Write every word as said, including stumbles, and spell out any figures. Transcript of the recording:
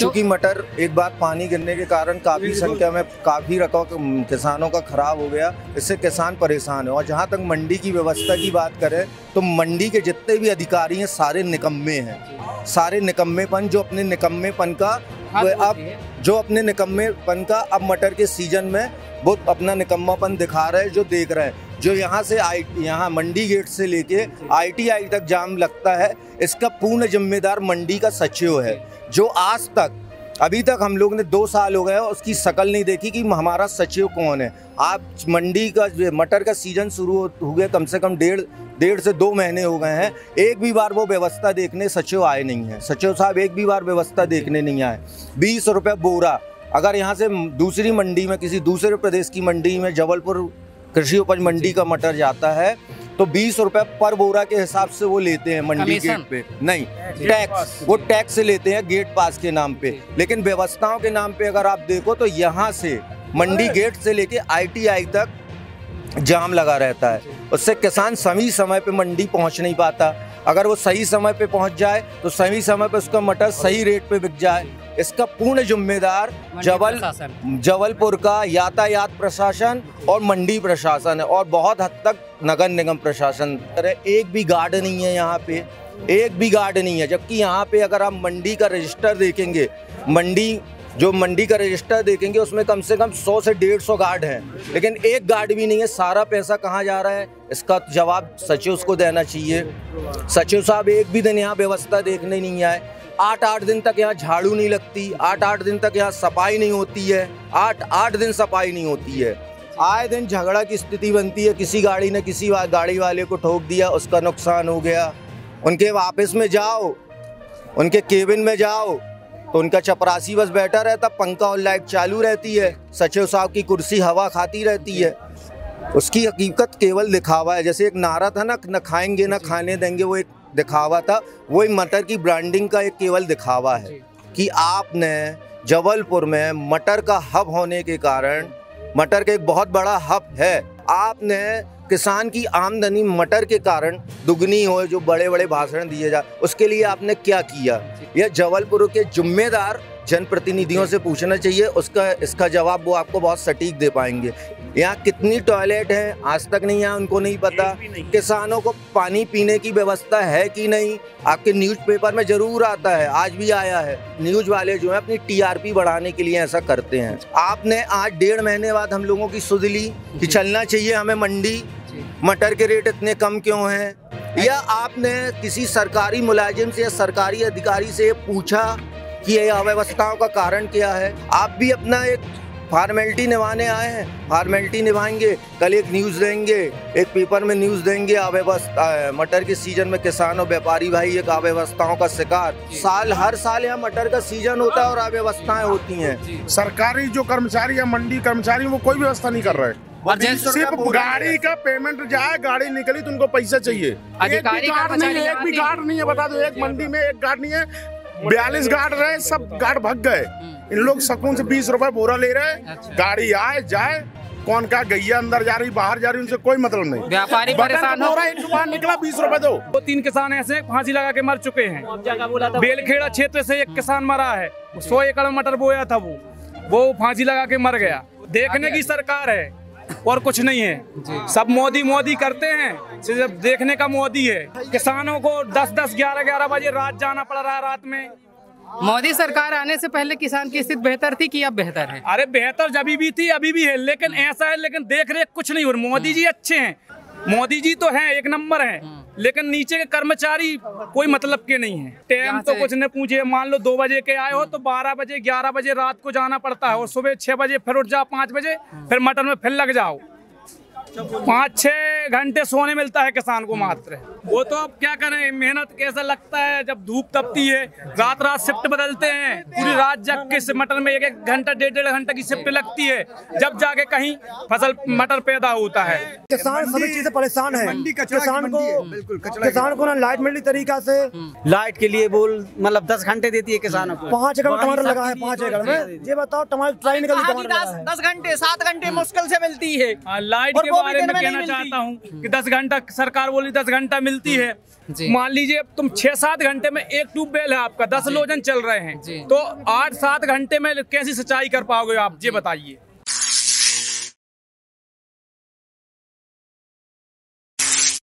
चूँकि मटर एक बार पानी गिरने के कारण काफ़ी संख्या में काफ़ी रकम किसानों का खराब हो गया, इससे किसान परेशान है। और जहाँ तक मंडी की व्यवस्था की बात करें तो मंडी के जितने भी अधिकारी हैं सारे निकम्मे हैं, सारे निकम्मेपन जो अपने निकम्मेपन का अब जो अपने निकम्मेपन का अब मटर के सीजन में वो अपना निकम्मापन दिखा रहे हैं, जो देख रहे हैं। जो यहाँ से आई यहाँ मंडी गेट से लेके आईटीआई तक जाम लगता है, इसका पूर्ण जिम्मेदार मंडी का सचिव है, जो आज तक अभी तक हम लोग ने दो साल हो गए उसकी शकल नहीं देखी कि हमारा सचिव कौन है। आप मंडी का मटर का सीजन शुरू हो गया, कम से कम डेढ़ डेढ़ से दो महीने हो गए हैं, एक भी बार वो व्यवस्था देखने सचिव आए नहीं हैं। सचिव साहब एक भी बार व्यवस्था देखने नहीं आए। बीस रुपये बोरा अगर यहाँ से दूसरी मंडी में किसी दूसरे प्रदेश की मंडी में जबलपुर कृषि उपज मंडी का मटर जाता है तो बीस रुपए पर बोरा के हिसाब से वो लेते हैं मंडी गेट पे, नहीं टैक्स, वो टैक्स लेते हैं गेट पास के नाम पे। लेकिन व्यवस्थाओं के नाम पे अगर आप देखो तो यहाँ से मंडी गेट से लेके आईटीआई तक जाम लगा रहता है, उससे किसान सही समय पे मंडी पहुँच नहीं पाता। अगर वो सही समय पे पहुँच जाए तो सही समय पे उसका मटर सही रेट पे बिक जाए। इसका पूर्ण जिम्मेदार जबल जबलपुर का यातायात प्रशासन और मंडी प्रशासन है, और बहुत हद तक नगर निगम प्रशासन। एक भी गार्ड नहीं है यहाँ पे, एक भी गार्ड नहीं है। जबकि यहाँ पे अगर आप मंडी का रजिस्टर देखेंगे, मंडी जो मंडी का रजिस्टर देखेंगे उसमें कम से कम सौ से डेढ़ सौ गार्ड हैं, लेकिन एक गार्ड भी नहीं है। सारा पैसा कहाँ जा रहा है, इसका जवाब सचिव को देना चाहिए। सचिव साहब एक भी दिन यहाँ व्यवस्था देखने नहीं आए। आठ आठ दिन तक यहाँ झाड़ू नहीं लगती, आठ आठ दिन तक यहाँ सफाई नहीं होती है, आठ आठ दिन सफाई नहीं होती है। आए दिन झगड़ा की स्थिति बनती है, किसी गाड़ी ने किसी गाड़ी वाले को ठोक दिया, उसका नुकसान हो गया। उनके ऑफिस में जाओ, उनके केबिन में जाओ तो उनका चपरासी बस बैठा रहता, पंखा और लाइट चालू रहती है, सचिव साहब की कुर्सी हवा खाती रहती है। उसकी हकीकत केवल दिखावा है। जैसे एक नारा था ना, न खाएंगे न खाने देंगे, वो एक दिखावा था। वो मटर की ब्रांडिंग का एक केवल दिखावा है कि आपने जबलपुर में मटर का हब होने के कारण, मटर का एक बहुत बड़ा हब है, आपने किसान की आमदनी मटर के कारण दुगनी हो, जो बड़े बड़े भाषण दिए जा, उसके लिए आपने क्या किया? यह जबलपुर के जिम्मेदार जनप्रतिनिधियों से पूछना चाहिए, उसका इसका जवाब वो आपको बहुत सटीक दे पाएंगे। यहाँ कितनी टॉयलेट हैं आज तक नहीं, यहाँ उनको नहीं पता। किसानों को पानी पीने की व्यवस्था है कि नहीं, आपके न्यूज़पेपर में जरूर आता है, आज भी आया है। न्यूज़ वाले जो है अपनी टीआरपी बढ़ाने के लिए ऐसा करते हैं। आपने आज डेढ़ महीने बाद हम लोगों की सुध ली कि चलना चाहिए हमें मंडी, मटर के रेट इतने कम क्यों हैं? या आपने किसी सरकारी मुलाजिम से या सरकारी अधिकारी से पूछा कि ये अव्यवस्थाओं का कारण क्या है? आप भी अपना एक फॉर्मेलिटी निभाने आए हैं, फॉर्मेलिटी निभाएंगे, कल एक न्यूज़ देंगे, एक पेपर में न्यूज़ देंगे अव्यवस्था मटर के सीजन में किसान और व्यापारी भाई एक अव्यवस्थाओं का शिकार। साल हर साल यहाँ मटर का सीजन होता है और अव्यवस्थाएं होती हैं। सरकारी जो कर्मचारी या मंडी कर्मचारी वो कोई व्यवस्था नहीं कर रहे, सिर्फ गाड़ी का पेमेंट जाए, गाड़ी निकली तो उनको पैसा चाहिए। अधिकारी एक भी गार्ड नहीं है, बता दो, एक मंडी में एक गार्ड नहीं है। बयालीस गार्ड रहे, सब गार्ड भाग गए। इन लोग सकून से बीस रुपए बोरा ले रहे, गाड़ी आए जाए, कौन का गैया अंदर जा रही बाहर जा रही, उनसे कोई मतलब नहीं। व्यापारी परेशान हो रहा है, दुकान निकला बीस रुपए दो। दो तीन किसान ऐसे फांसी लगा के मर चुके हैं। बेलखेड़ा क्षेत्र से एक किसान मरा है, सौ एकड़ मटर बोया था, वो वो फांसी लगा के मर गया। देखने की सरकार है और कुछ नहीं है, सब मोदी मोदी करते हैं, सिर्फ देखने का मोदी है। किसानों को दस दस ग्यारह ग्यारह बजे रात जाना पड़ रहा है। रात में मोदी सरकार आने से पहले किसान की स्थिति बेहतर थी कि अब बेहतर है? अरे बेहतर जब भी थी अभी भी है, लेकिन ऐसा है, लेकिन देख रेख कुछ नहीं हो रही। मोदी जी अच्छे हैं, मोदी जी तो हैं, एक नंबर हैं, लेकिन नीचे के कर्मचारी कोई मतलब के नहीं है। टाइम तो कुछ न पूछे, मान लो दो बजे के आए हो तो बारह बजे ग्यारह बजे रात को जाना पड़ता है, और सुबह छह बजे फिर उठ जाओ, पाँच बजे फिर मटर में फिर लग जाओ। पाँच छह घंटे सोने मिलता है किसान को मात्र। वो तो अब क्या करें, मेहनत कैसा लगता है जब धूप तपती है, रात रात शिफ्ट बदलते हैं, पूरी रात जग के मटर में एक एक घंटा डेढ़ डेढ़ घंटा की शिफ्ट लगती है, जब जाके कहीं फसल मटर पैदा होता है। किसान सभी चीज से परेशान है। किसान को किसान को ना लाइट मिली तरीका से, लाइट के लिए बोल मतलब दस घंटे देती है किसानों को। पाँच एकड़ टमाटर लगा है, पाँच एकड़ में ये बताओ टमाटर ट्राई निकल दस घंटे सात घंटे मुश्किल से मिलती है। लाइट के बारे में कहना चाहता हूँ कि दस घंटा सरकार बोली दस घंटा मिलती है। जी। मान लीजिए अब तुम छह सात घंटे में एक ट्यूबवेल है आपका, दस लोजन चल रहे हैं, जी। तो आठ सात घंटे में कैसी सिंचाई कर पाओगे आप, ये बताइए।